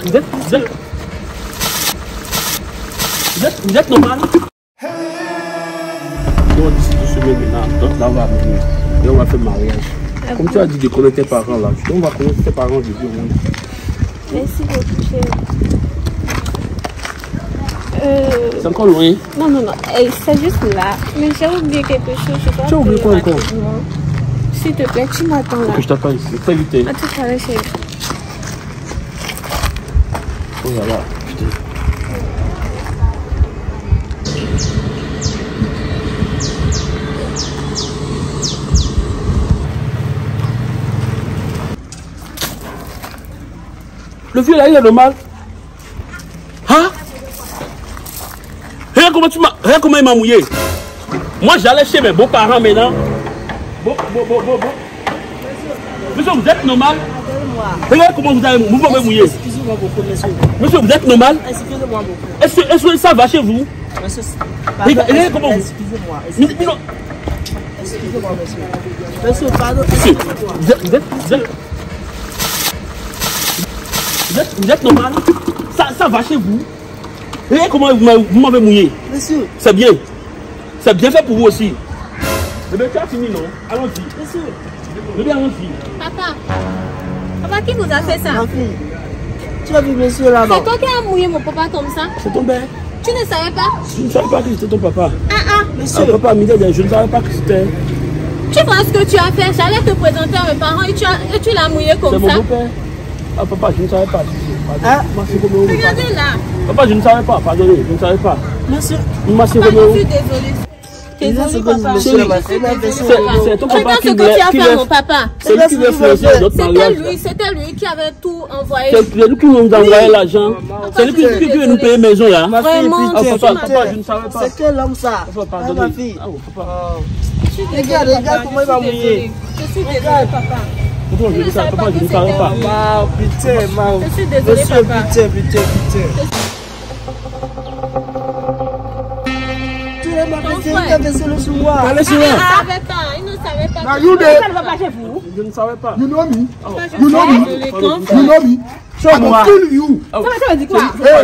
Vous êtes normal? Bon, d'ici 2 semaines maintenant, donc là on va venir et on va faire mariage. Comme tu as dit de connaître tes parents là, on va connaître tes parents de vie au monde. Merci beaucoup, chérie. C'est encore loin? Non, c'est juste là. Mais j'ai oublié quelque chose. Tu as oublié quoi encore? S'il te plaît, tu m'attends là. Que je t'attends ici, très vite. À tout à l'heure, chérie. Oh là là, putain. Le vieux là, il est normal. Hein? Regarde comment il m'a mouillé. Moi, j'allais chez mes beaux-parents maintenant. Monsieur, vous êtes normal? Regarde comment vous m'avez mouillé. Excusez-moi beaucoup, monsieur. Monsieur, vous êtes normal? Excusez-moi beaucoup. Est-ce que ça va chez vous? Monsieur, regardez comment vous... Excusez-moi. Excusez-moi, monsieur. Monsieur, pardon. Vous êtes normal? Ça va chez vous? Regardez comment vous m'avez mouillé. Monsieur. C'est bien. C'est bien fait pour vous aussi. Eh bien, tu as fini, non? Allons-y. Monsieur. Eh bien, allons-y. Papa, qui vous a fait ça? Ma fille. Tu as vu monsieur là, non? C'est toi qui as mouillé mon papa comme ça? C'est ton père. Tu ne savais pas? Je ne savais pas que c'était ton papa. Monsieur. Ah, papa, je ne savais pas que c'était... Tu vois ce que tu as fait? J'allais te présenter à mes parents et tu l'as mouillé comme ça. C'est mon beau-père. Ah, papa, je ne savais pas. Hein? Regardez là. Papa, je ne savais pas. Pardonnez, je ne savais pas. Monsieur. Papa, je suis désolée. Désolée, papa. C'est ton papa Regarde ce que tu as fait à mon papa. C'est lui qui veut influencer notre mariage. C'était lui qui avait tout envoyé. C'est lui qui nous a envoyé l'argent. C'est lui qui veut nous payer maison là. Ma fille, papa, je ne savais pas. c'est quel homme ça? Pardonnez. Ma fille. Papa. Regarde comment il va mouiller. Je suis désolée, papa. Papa, je ne savais pas. Pitié, je suis désolée, monsieur, papa. Pitié. Allez sur moi. Il ne savait pas. Ça ne va pas chez vous. Je ne savais pas. You know me? You know me? So I will kill you. Ça veut dire quoi?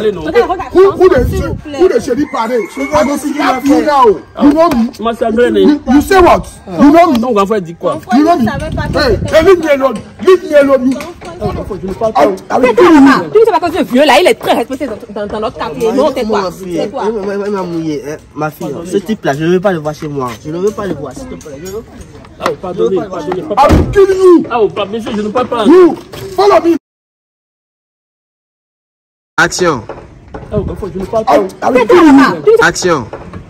Who the shady party? I will slap you now. You know me? You say what? You know me? Donc, enfant, dit quoi? You know me? Hey, leave me alone. Leave me alone. Je ne parle pas. I will kill you. Tu ne sais pas quand ce vieux là, il est très respecté dans notre quartier. Non, tais-toi. Tais-toi. Il m'a mouillé. Ma fille, ce type-là, je ne veux pas le voir chez moi. Je ne veux pas le voir, s'il te plaît. Ah, pardonnez. I will kill you. Ah, pas, monsieur, je ne parle pas. You, follow me. Action. Ah, je ne parle pas. I will kill you. Action.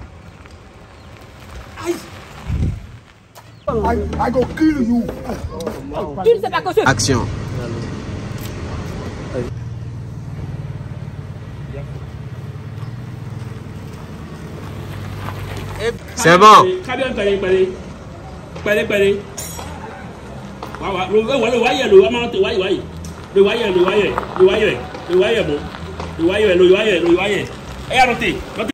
I go kill you. Tu ne sais pas quand ce... Action. C'est bon. Très bien, péré. Le wire.